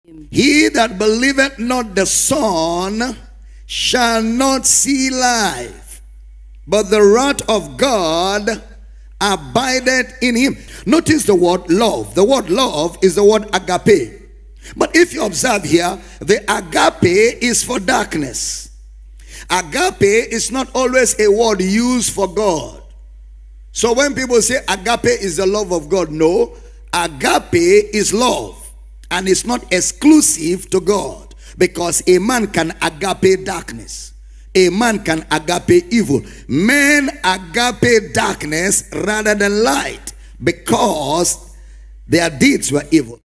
He that believeth not the Son shall not see life, but the wrath of God abideth in him. Notice the word love. The word love is the word agape. But if you observe here, the agape is for darkness. Agape is not always a word used for God. So when people say agape is the love of God, no, agape is love. And it's not exclusive to God, because a man can agape darkness. A man can agape evil. Men agape darkness rather than light, because their deeds were evil.